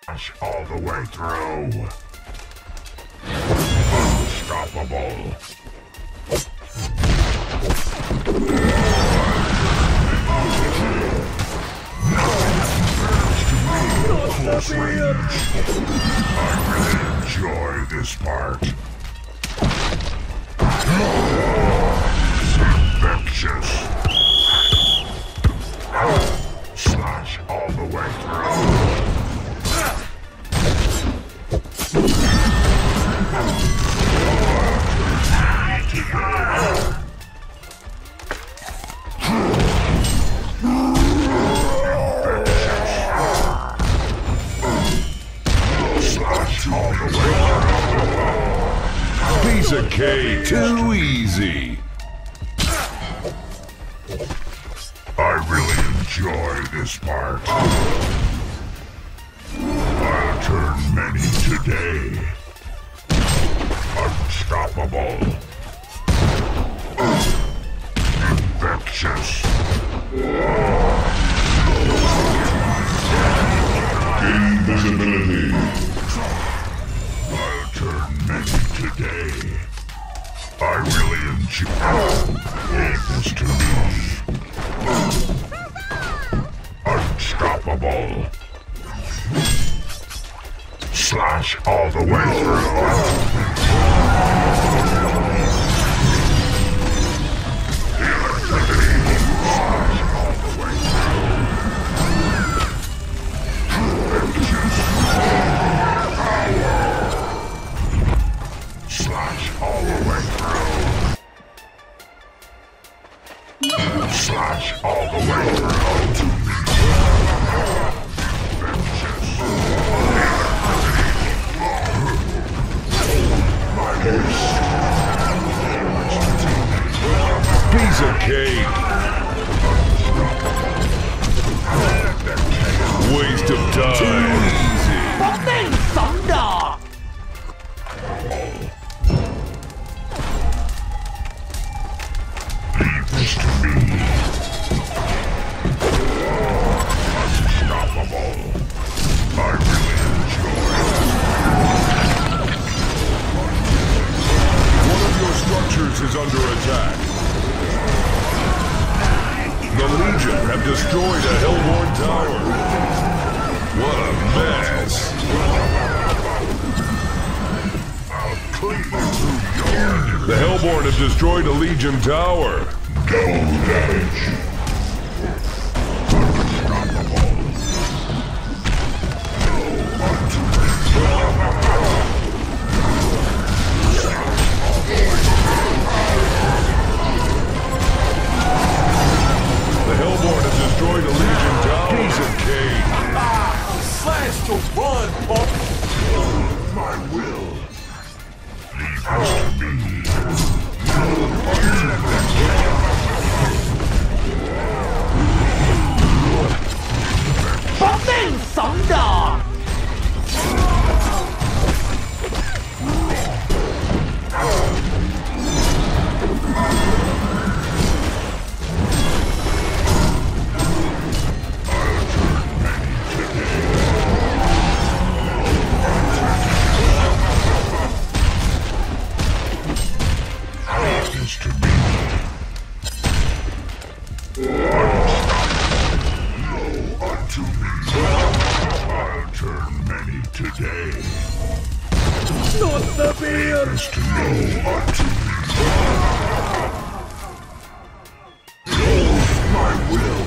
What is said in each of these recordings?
All the way through. Unstoppable. Close range. I really enjoy this part. Infectious. Slash all the way through. Piece of cake, too easy. I really enjoy this part. I'll turn many today. Unstoppable. Infectious. Gain visibility. I'll turn many today. I really enjoy. Leave this to me. Unstoppable. Slash all the way through. Slash all the way through. Slash all the way through. Piece of cake. Waste of time. Bóng đèn sóng đỏ. Leave this to me. Unstoppable. I really enjoy it. One of your structures is under attack. The Legion have destroyed a Hellborn tower. What a mess. I'll clean through your... The Hellborn have destroyed a Legion tower. Double damage. Unstoppable. The Hellborn have destroyed a Legion tower. Piece of cake. Slash to run, punk. My will. Leave this to me. Bóng đèn sóng đỏ. To me. No unto me. I'll turn many today. Not the beer. Is to know unto me. Know my will.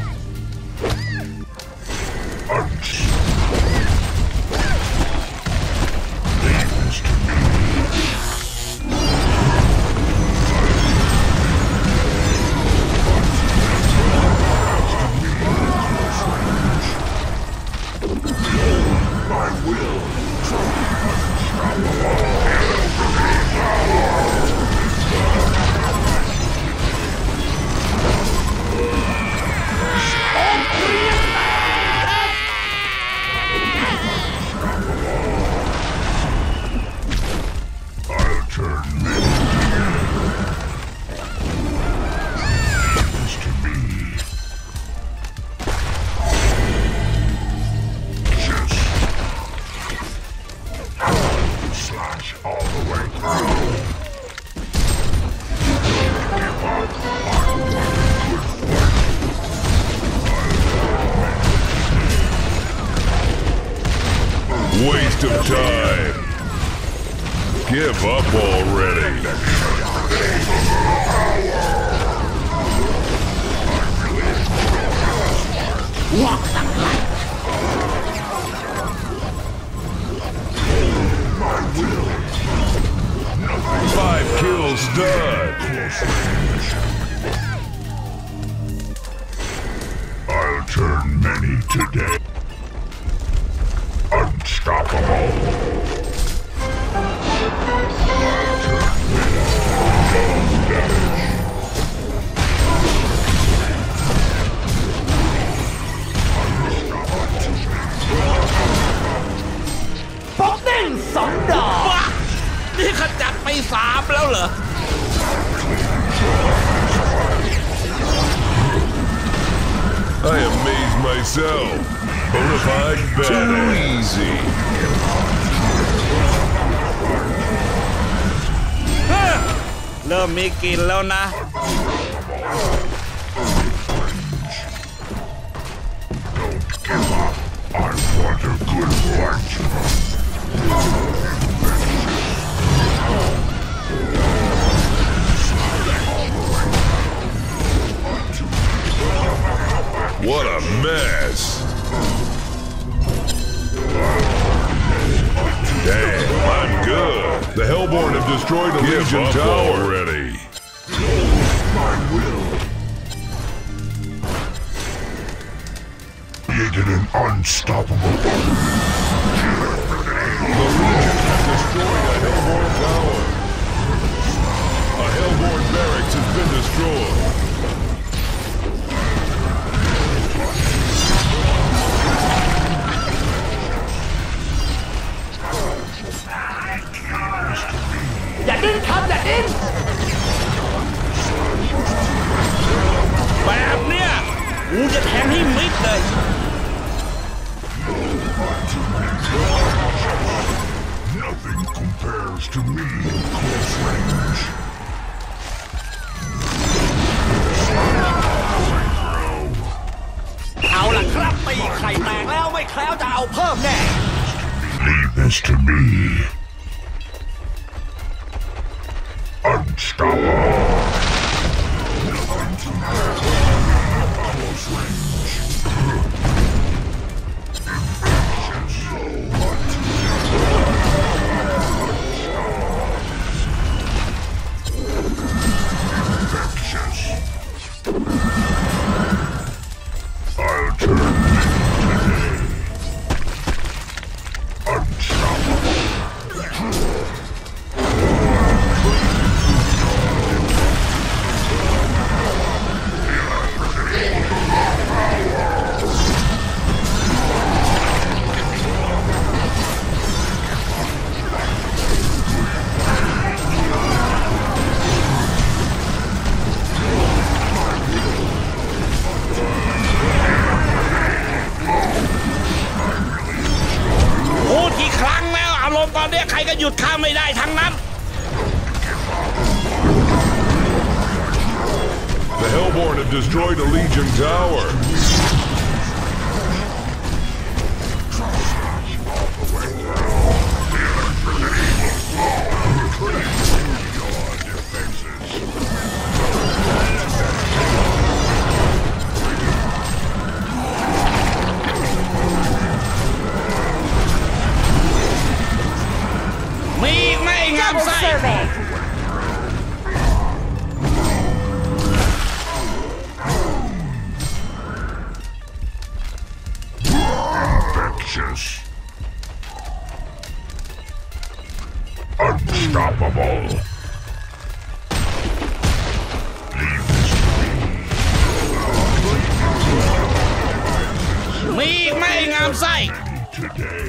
Leave this to me. My will. waste of time. Give up already. Walk the plank. 5 kills stud. I'll turn many today. Unstoppable. ป๊อกเด้ง2 ดอกว้านี่ขจัดไป3แล้วเหรอ I amaze myself. Bonafide badass. Too easy. เริ่มมีกลิ่นแล้วนะ Give up. I want a good fight. What a mess. Damn, I'm good. The Hellborn have destroyed the Legion Tower already. My will. Created an unstoppable. The Legion have destroyed a Hellborn Tower. A Hellborn barracks has been destroyed. อย่าดิ้นครับอย่าดิ้นแบบเนี้ยกูจะแทงให้มิดเลย Nothing compares to me in close range. เอาล่ะครับตีไข่แตกแล้วไม่แคล้วจะเอาเพิ่มแน่ Leave this to me. Unstoppable. Nothing to me. Close range. Infectious. I'll turn today. Unstoppable. พูดกี่ครั้งแล้วอารมณ์ตอนเนี้ยใครก็หยุดข้าไม่ได้ทั้งนั้น The Hellborn have destroyed a Legion Tower. มีอีกไหม่งาม Double ไส้ survey. Infectious. Unstoppable. Leave this to me. มีอีกไหม่งามไส้ Today.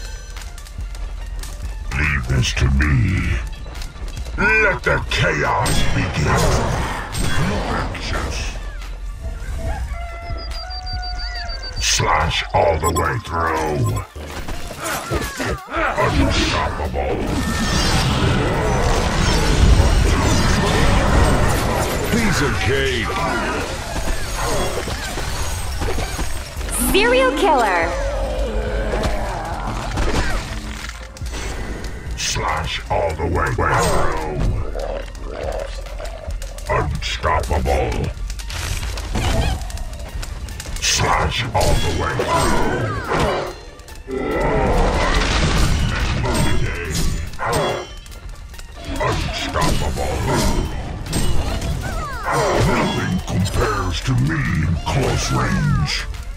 Leave this to me. Let the chaos begin. Infectious. Slash all the way through. Unstoppable. Piece of cake. Serial killer. Slash all the way through. Unstoppable. Slash all the way through. Today. Unstoppable. Nothing compares to me in close range.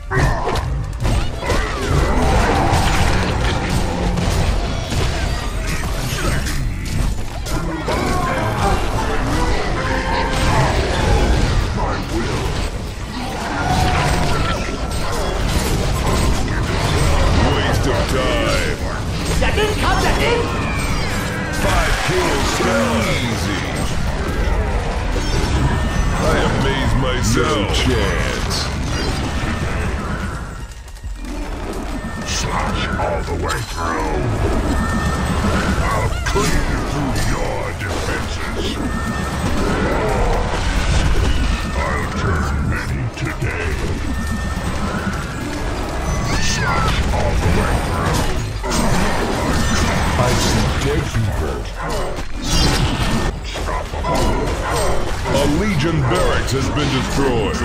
Waste of time. อย่าดิ้นครับอย่าดิ้น 5 kills so easy. I amaze myself. No chance. Slash all the way through. I'll clean through your defenses. I'll turn many today. Slash all the way through. I see dead people. A Legion barracks has been destroyed.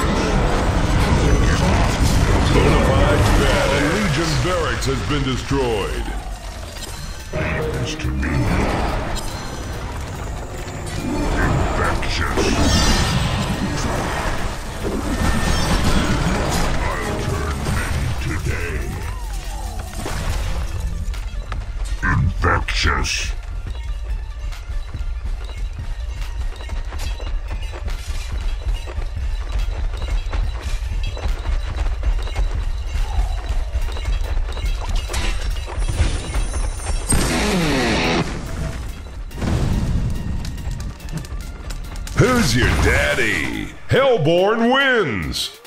Bonafide bad. A Legion barracks has been destroyed. Leave this to me. Infectious. I'll turn many today. Infectious. Who's your daddy? Hellborn wins!